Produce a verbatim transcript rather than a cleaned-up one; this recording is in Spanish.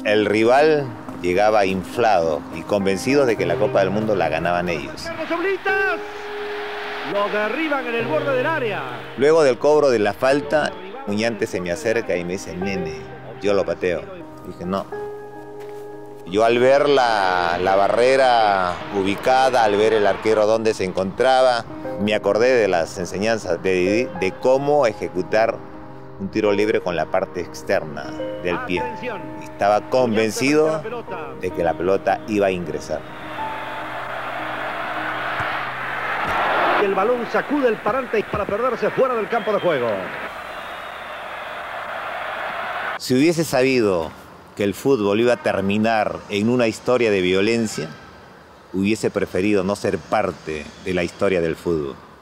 el rival llegaba inflado y convencido de que la Copa del Mundo la ganaban ellos. Lo derriban en el borde del área. Luego del cobro de la falta, Muñante se me acerca y me dice, nene, yo lo pateo. Dije, no. Yo al ver la, la barrera ubicada, al ver el arquero donde se encontraba, me acordé de las enseñanzas de Didi, de cómo ejecutar un tiro libre con la parte externa del pie. Estaba convencido de que la pelota iba a ingresar. El balón sacude el parante para perderse fuera del campo de juego. Si hubiese sabido que el fútbol iba a terminar en una historia de violencia, hubiese preferido no ser parte de la historia del fútbol.